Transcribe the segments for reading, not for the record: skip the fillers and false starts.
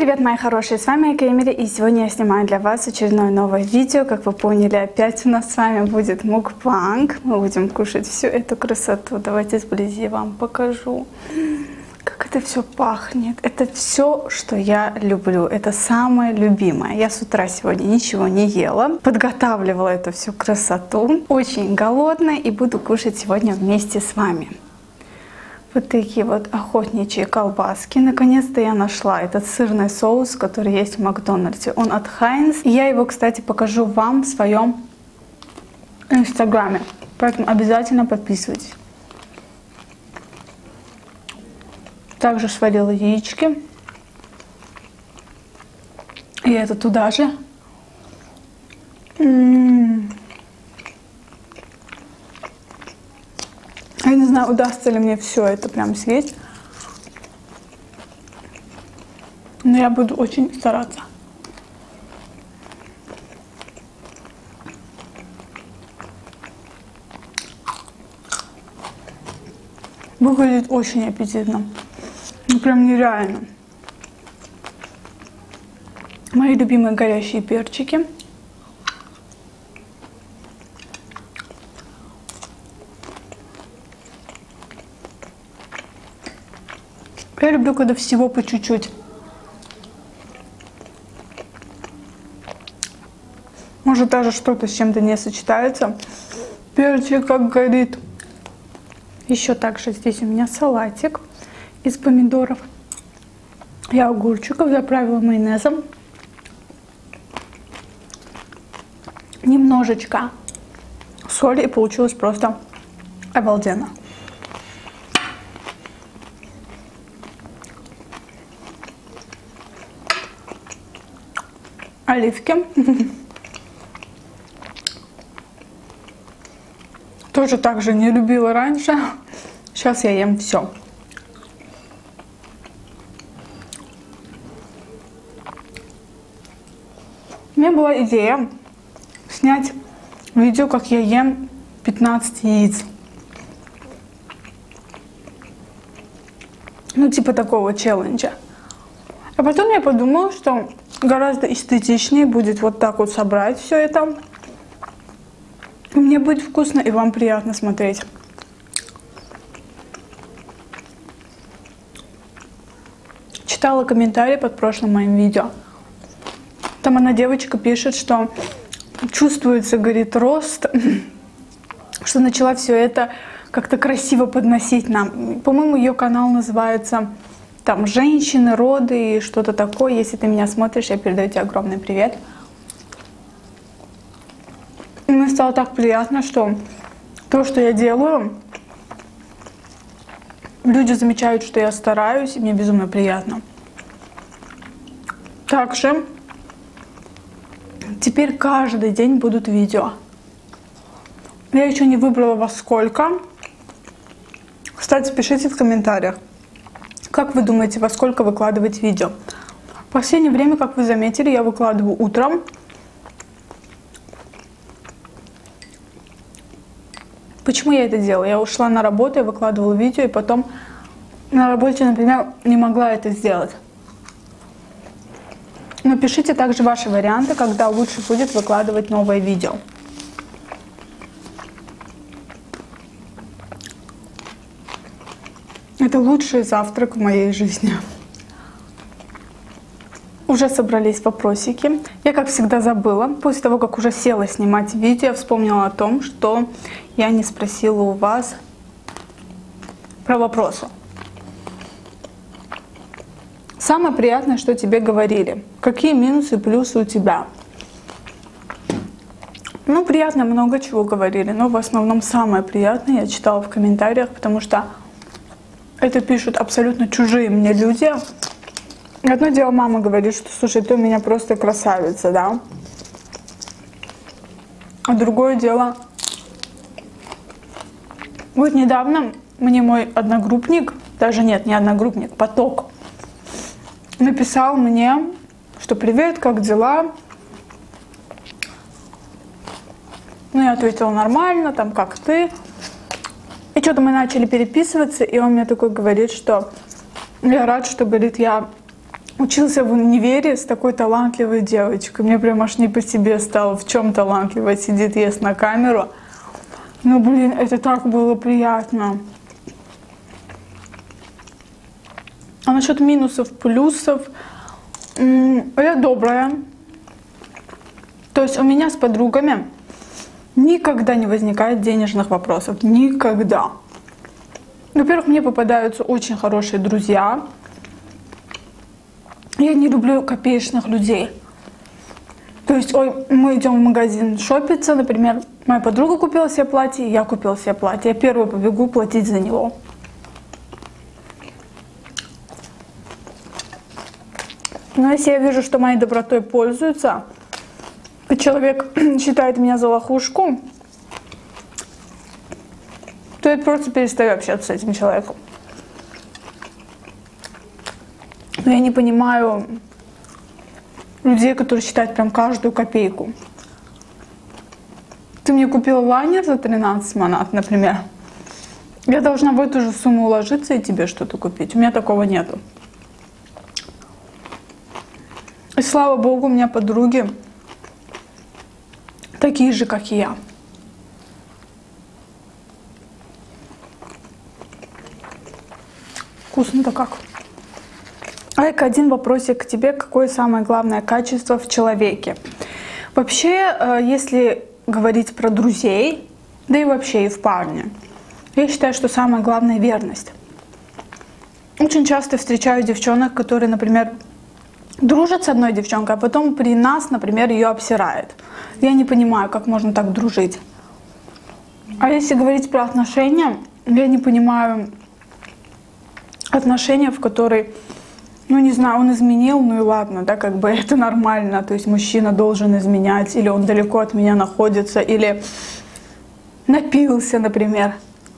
привет, мои хорошие, с вами Кэмери, и сегодня я снимаю для вас очередное новое видео. Как вы поняли, опять у нас с вами будет мукбанг. Мы будем кушать всю эту красоту. Давайте сблизи вам покажу, как это все пахнет. Это все, что я люблю, это самое любимое. Я с утра сегодня ничего не ела, подготавливала эту всю красоту. Очень голодная и буду кушать сегодня вместе с вами. Вот такие вот охотничьи колбаски. Наконец-то я нашла этот сырный соус, который есть в Макдональдсе. Он от Хайнс. И я его, кстати, покажу вам в своем инстаграме. Поэтому обязательно подписывайтесь. Также сварила яички. И это туда же. Я не знаю, удастся ли мне все это прям съесть. Но я буду очень стараться. Выглядит очень аппетитно. Ну, прям нереально. Мои любимые горящие перчики. Я люблю, когда всего по чуть-чуть. Может, даже что-то с чем-то не сочетается. Перчик как горит. Еще также здесь у меня салатик из помидоров и огурчиков. Заправила майонезом. Немножечко соли, и получилось просто обалденно. Оливки. Тоже так же не любила раньше. Сейчас я ем все. У меня была идея снять видео, как я ем 15 яиц. Ну, типа такого челленджа. А потом я подумала, что гораздо эстетичнее будет вот так вот собрать все это. Мне будет вкусно и вам приятно смотреть. Читала комментарии под прошлым моим видео. Там одна девочка пишет, что чувствуется, говорит, рост, что начала все это как-то красиво подносить нам. По-моему, ее канал называется там «Женщины, роды» и что-то такое. Если ты меня смотришь, я передаю тебе огромный привет. И мне стало так приятно, что то, что я делаю, люди замечают, что я стараюсь, и мне безумно приятно. Также теперь каждый день будут видео. Я еще не выбрала во сколько. Кстати, пишите в комментариях, как вы думаете, во сколько выкладывать видео? В последнее время, как вы заметили, я выкладываю утром. Почему я это делаю? Я ушла на работу, я выкладывала видео, и потом на работе, например, не могла это сделать. Но пишите также ваши варианты, когда лучше будет выкладывать новое видео. Это лучший завтрак в моей жизни. Уже собрались вопросики. Я, как всегда, забыла. После того, как уже села снимать видео, вспомнила о том, что я не спросила у вас про вопросы. Самое приятное, что тебе говорили. Какие минусы и плюсы у тебя? Ну, приятно, много чего говорили, но в основном самое приятное я читала в комментариях, потому что это пишут абсолютно чужие мне люди. Одно дело, мама говорит, что, слушай, ты у меня просто красавица, да? А другое дело, вот недавно мне мой одногруппник, даже нет, не одногруппник, поток, написал мне, что привет, как дела? Ну, я ответила нормально, там, как ты? И что-то мы начали переписываться, и он мне такой говорит, что я рад, что, говорит, я учился в универе с такой талантливой девочкой. Мне прям аж не по себе стало, в чем талантливая сидит, ест на камеру. Ну, блин, это так было приятно. А насчет минусов, плюсов, я добрая. То есть у меня с подругами никогда не возникает денежных вопросов. Никогда. Во-первых, мне попадаются очень хорошие друзья. Я не люблю копеечных людей. То есть, ой, мы идем в магазин шопиться, например, моя подруга купила себе платье, я купила себе платье. Я первую побегу платить за него. Но если я вижу, что моей добротой пользуются, и человек считает меня за лохушку, то я просто перестаю общаться с этим человеком. Но я не понимаю людей, которые считают прям каждую копейку. Ты мне купила лайнер за 13 манат, например. Я должна в эту же сумму уложиться и тебе что-то купить. У меня такого нету. И слава богу, у меня подруги такие же, как и я. Вкусно-то как. Айка, один вопросик к тебе. Какое самое главное качество в человеке? Вообще, если говорить про друзей, да и вообще и в парне, я считаю, что самое главное — верность. Очень часто встречаю девчонок, которые, например, дружат с одной девчонкой, а потом при нас, например, ее обсирает. Я не понимаю, как можно так дружить. А если говорить про отношения, я не понимаю отношения, в которые, ну не знаю, он изменил, ну и ладно, да, как бы это нормально. То есть мужчина должен изменять, или он далеко от меня находится, или напился, например.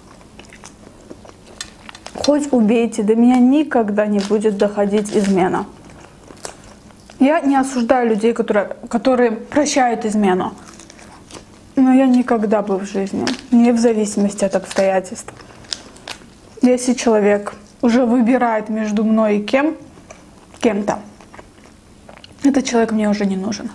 Хоть убейте, до меня никогда не будет доходить измена. Я не осуждаю людей, которые прощают измену. Но я никогда бы в жизни, не в зависимости от обстоятельств. Если человек уже выбирает между мной и кем-то, этот человек мне уже не нужен.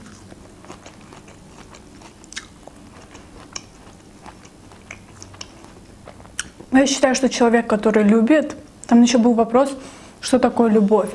Я считаю, что человек, который любит, там еще был вопрос, что такое любовь.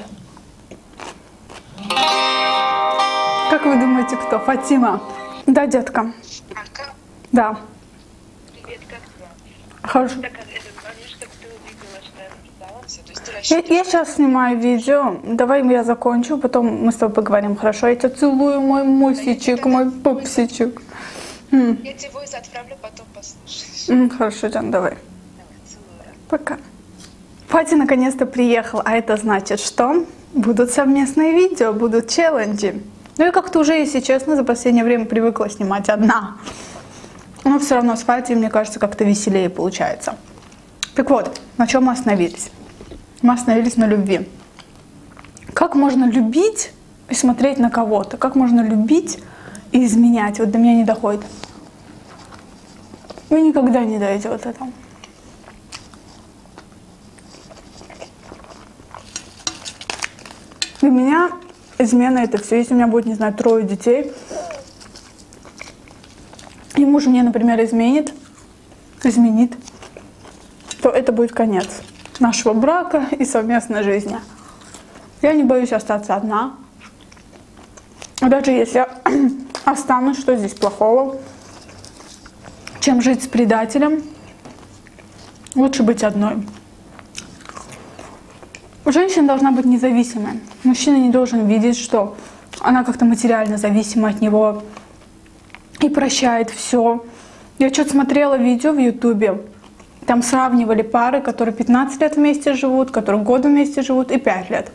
Как вы думаете, кто? Фатима? Да, детка. Анка? Да. Привет, как ты? Хорошо. Так, помнишь, как ты увидела, что я расписалась? То есть ты Я сейчас снимаю видео. Давай я закончу, потом мы с тобой поговорим. Хорошо? Я тебя целую, мой мусичек, мой пупсичек. Я тебе войс отправлю, потом послушаешь. Хорошо, Джан, давай. Давай, целую. Пока. Фати наконец-то приехал, а это значит, что будут совместные видео, будут челленджи. Ну я как-то уже, если честно, за последнее время привыкла снимать одна. Но все равно с Фати, мне кажется, как-то веселее получается. Так вот, на чем мы остановились? Мы остановились на любви. Как можно любить и смотреть на кого-то? Как можно любить и изменять? Вот до меня не доходит. Вы никогда не даете вот это. Для меня измена — это все. Если у меня будет, не знаю, 3 детей, и муж мне, например, изменит, то это будет конец нашего брака и совместной жизни. Я не боюсь остаться одна. Даже если я останусь, что здесь плохого? Чем жить с предателем? Лучше быть одной. Женщина должна быть независимой. Мужчина не должен видеть, что она как-то материально зависима от него и прощает все. Я что-то смотрела видео в Ютубе. Там сравнивали пары, которые 15 лет вместе живут, которые год вместе живут и 5 лет.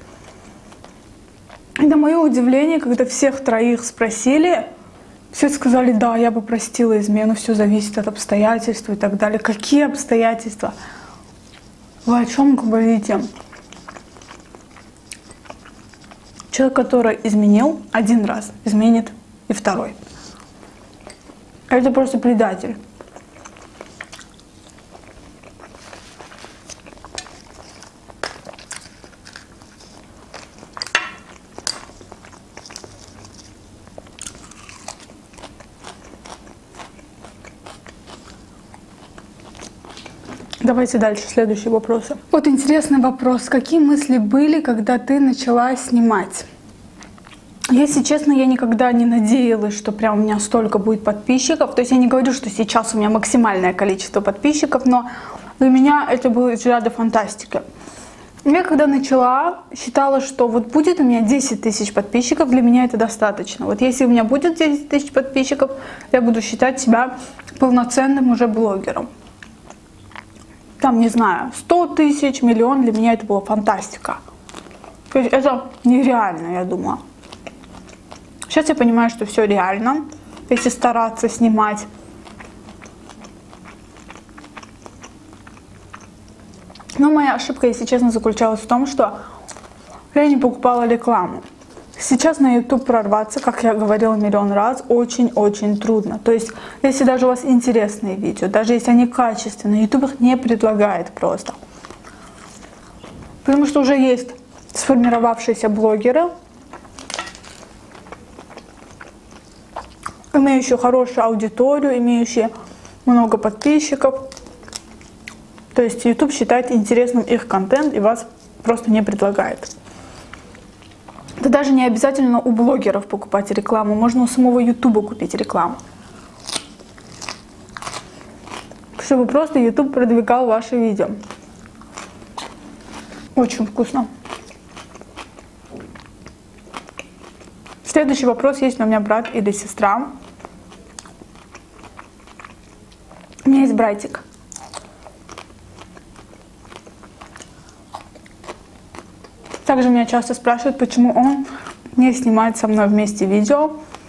И на мое удивление, когда всех 3 спросили, все сказали: да, я бы простила измену, все зависит от обстоятельств и так далее. Какие обстоятельства? Вы о чем говорите? Человек, который изменил 1 раз, изменит и 2. Это просто предатель. Давайте дальше, следующие вопросы. Вот интересный вопрос. Какие мысли были, когда ты начала снимать? Если честно, я никогда не надеялась, что прям у меня столько будет подписчиков. То есть я не говорю, что сейчас у меня максимальное количество подписчиков, но для меня это было из ряда фантастики. Я когда начала, считала, что вот будет у меня 10 тысяч подписчиков, для меня это достаточно. Вот если у меня будет 10 тысяч подписчиков, я буду считать себя полноценным уже блогером. Там, не знаю, 100 тысяч, миллион, для меня это была фантастика. То есть это нереально, я думала. Сейчас я понимаю, что все реально, если стараться снимать. Но моя ошибка, если честно, заключалась в том, что я не покупала рекламу. Сейчас на YouTube прорваться, как я говорила миллион раз, очень-очень трудно. То есть, если даже у вас интересные видео, даже если они качественные, YouTube их не предлагает просто. Потому что уже есть сформировавшиеся блогеры, имеющие хорошую аудиторию, имеющие много подписчиков. То есть YouTube считает интересным их контент и вас просто не предлагает. Это даже не обязательно у блогеров покупать рекламу, можно у самого YouTube купить рекламу. Чтобы просто YouTube продвигал ваши видео. Очень вкусно. Следующий вопрос: есть ли у меня брат или сестра? У меня есть братик. Также меня часто спрашивают, почему он не снимает со мной вместе видео.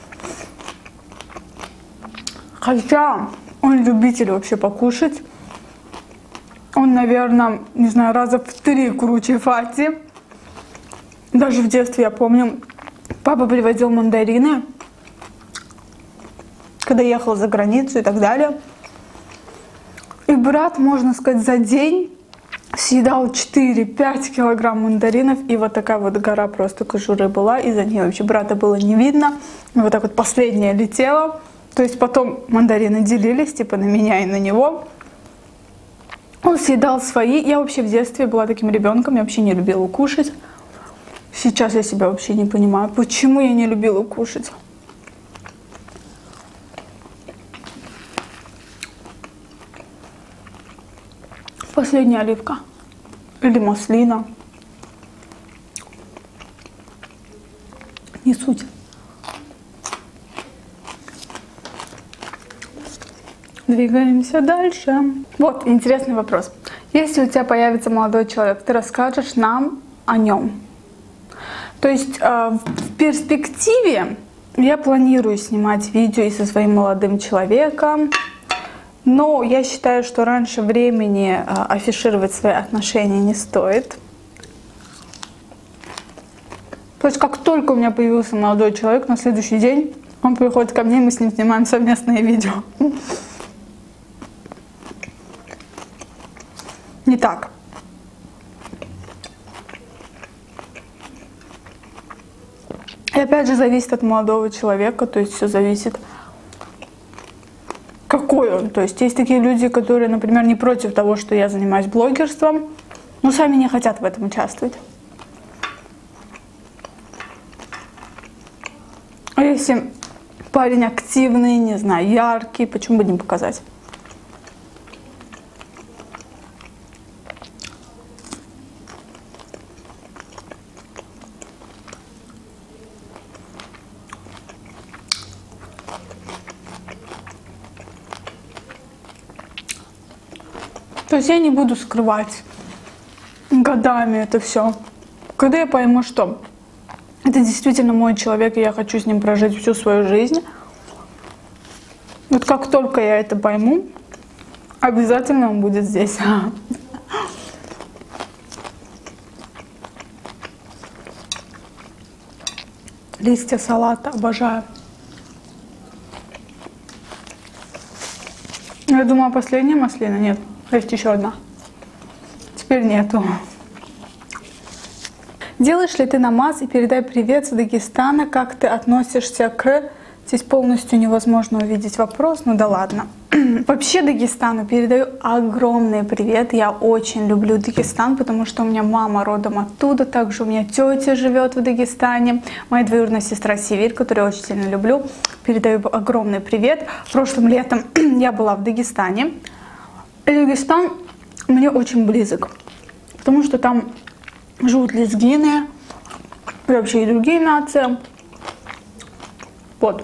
Хотя он любитель вообще покушать. Он, наверное, не знаю, раза в 3 круче Фати. Даже в детстве, я помню, папа привозил мандарины, когда ехал за границу и так далее. И брат, можно сказать, за день съедал 4-5 килограмм мандаринов, и вот такая вот гора просто кожуры была, и за ней вообще брата было не видно. И вот так вот последняя летела. То есть потом мандарины делились, типа на меня и на него. Он съедал свои. Я вообще в детстве была таким ребенком, я вообще не любила кушать. Сейчас я себя вообще не понимаю, почему я не любила кушать. Последняя оливка. Или маслина. Не суть. Двигаемся дальше. Вот интересный вопрос. Если у тебя появится молодой человек, ты расскажешь нам о нем. То есть в перспективе я планирую снимать видео и со своим молодым человеком. Но я считаю, что раньше времени афишировать свои отношения не стоит. То есть как только у меня появился молодой человек, на следующий день он приходит ко мне, и мы с ним снимаем совместное видео. Не так. И опять же зависит от молодого человека, то есть все зависит, какой он. То есть есть такие люди, которые, например, не против того, что я занимаюсь блогерством, но сами не хотят в этом участвовать. А если парень активный, не знаю, яркий, почему бы не показать? То есть я не буду скрывать годами это все. Когда я пойму, что это действительно мой человек, и я хочу с ним прожить всю свою жизнь, вот как только я это пойму, обязательно он будет здесь. Листья салата обожаю. Я думала, последняя маслина. Нет, есть еще одна. Теперь нету. Делаешь ли ты намаз? И передай привет с Дагестана. Как ты относишься к Здесь полностью невозможно увидеть вопрос, ну да ладно. Вообще Дагестану передаю огромный привет. Я очень люблю Дагестан, потому что у меня мама родом оттуда. Также у меня тетя живет в Дагестане. Моя двоюродная сестра Севиль, которую я очень сильно люблю. Передаю огромный привет. Прошлым летом я была в Дагестане. И Дагестан мне очень близок, потому что там живут лезгины и вообще и другие нации. Вот.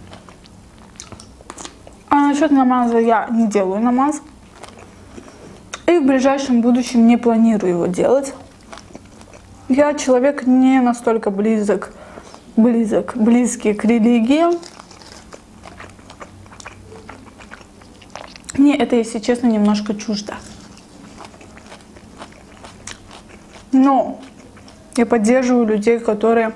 А насчет намаза я не делаю намаз. И в ближайшем будущем не планирую его делать. Я человек не настолько близкий к религии. Мне это, если честно, немножко чуждо. Но я поддерживаю людей, которые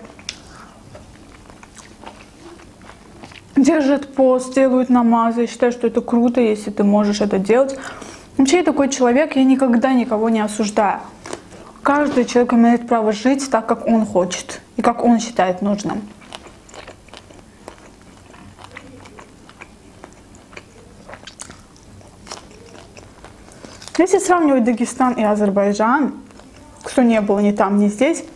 держат пост, делают намазы. Я считаю, что это круто, если ты можешь это делать. Вообще, я такой человек, я никогда никого не осуждаю. Каждый человек имеет право жить так, как он хочет и как он считает нужным. Если сравнивать Дагестан и Азербайджан, кто не был ни там, ни здесь,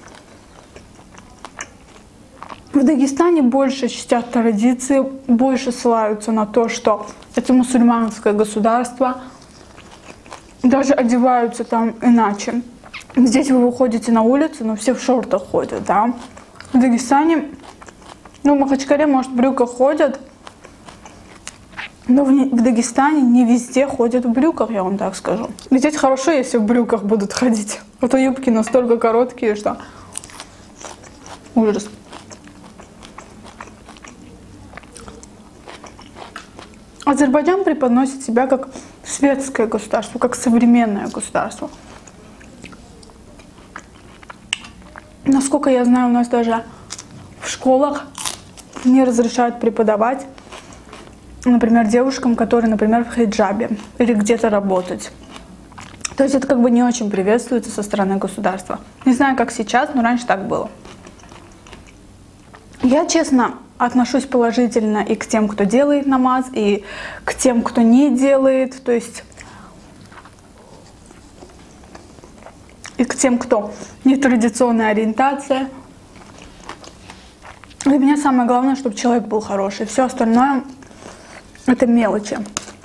в Дагестане больше чтят традиции, больше ссылаются на то, что это мусульманское государство, даже одеваются там иначе. Здесь вы выходите на улицу, но все в шортах ходят, да. В Дагестане, ну, в Махачкале, может, в брюках ходят, но в Дагестане не везде ходят в брюках, я вам так скажу. Здесь хорошо, если в брюках будут ходить, а то юбки настолько короткие, что ужас. Азербайджан преподносит себя как светское государство, как современное государство. Насколько я знаю, у нас даже в школах не разрешают преподавать, например, девушкам, которые, например, в хиджабе или где-то работать. То есть это как бы не очень приветствуется со стороны государства. Не знаю, как сейчас, но раньше так было. Я, честно, отношусь положительно и к тем, кто делает намаз, и к тем, кто не делает. То есть и к тем, кто нетрадиционная ориентация. Для меня самое главное, чтобы человек был хороший. Все остальное — это мелочи.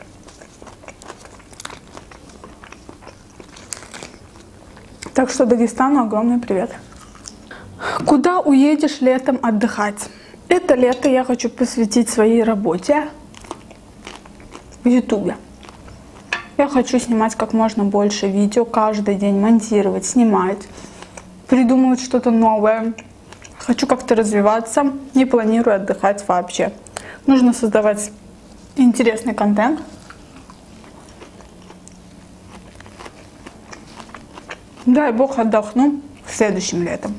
Так что Дагестану огромный привет. Куда уедешь летом отдыхать? Это лето я хочу посвятить своей работе в Ютубе. Я хочу снимать как можно больше видео, каждый день монтировать, снимать, придумывать что-то новое. Хочу как-то развиваться, не планирую отдыхать вообще. Нужно создавать интересный контент. Дай бог отдохну следующим летом.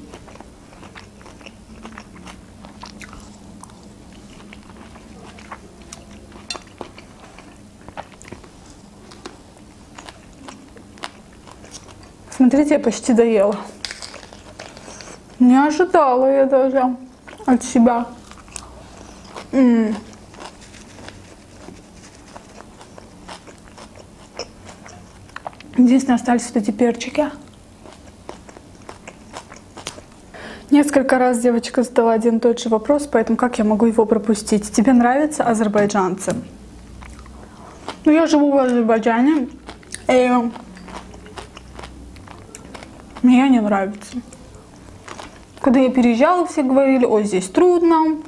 Смотрите, я почти доела. Не ожидала я даже от себя. Единственное, остались вот эти перчики. Несколько раз девочка задала один и тот же вопрос, поэтому как я могу его пропустить? Тебе нравятся азербайджанцы? Ну, я живу в Азербайджане, и мне не нравится. Когда я переезжала, все говорили: ой, здесь трудно.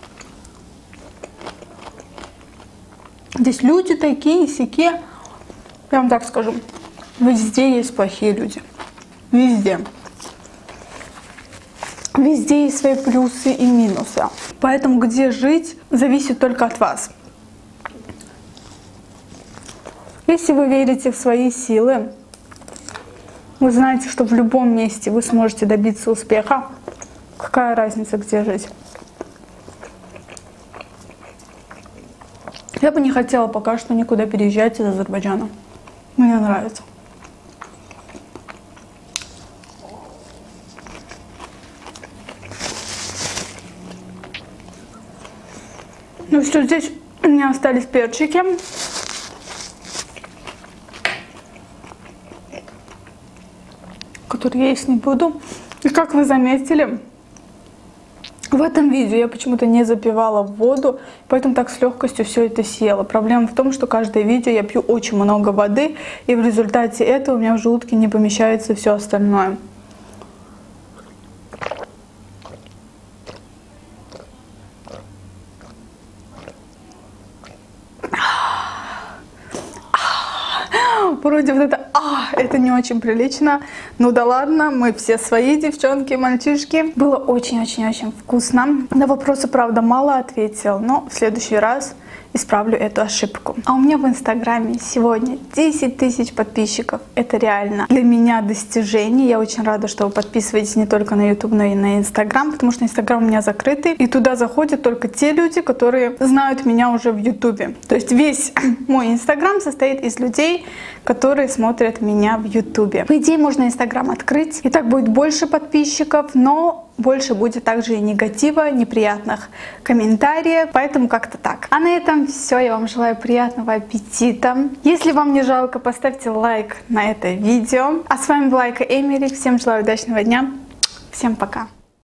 Здесь люди такие, сякие. Я вам так скажу, везде есть плохие люди. Везде. Везде есть свои плюсы и минусы. Поэтому где жить, зависит только от вас. Если вы верите в свои силы, вы знаете, что в любом месте вы сможете добиться успеха. Какая разница, где жить? Я бы не хотела пока что никуда переезжать из Азербайджана. Мне нравится. Ну что, здесь у меня остались перчики. Которые я есть не буду. И как вы заметили, в этом видео я почему-то не запивала воду, поэтому так с легкостью все это съела. Проблема в том, что каждое видео я пью очень много воды, и в результате этого у меня в желудке не помещается все остальное. Вроде вот это не очень прилично. Ну да ладно, мы все свои, девчонки, мальчишки. Было очень-очень-очень вкусно. На вопросы, правда, мало ответил, но в следующий раз исправлю эту ошибку. А у меня в инстаграме сегодня 10 тысяч подписчиков. Это реально для меня достижение. Я очень рада, что вы подписываетесь не только на YouTube, но и на инстаграм, потому что инстаграм у меня закрытый, и туда заходят только те люди, которые знают меня уже в YouTube. То есть весь мой инстаграм состоит из людей, которые смотрят меня в YouTube. По идее, можно инстаграм открыть, и так будет больше подписчиков, но больше будет также и негатива, неприятных комментариев, поэтому как-то так. А на этом все. Я вам желаю приятного аппетита. Если вам не жалко, поставьте лайк на это видео. А с вами была Эмили. Всем желаю удачного дня. Всем пока.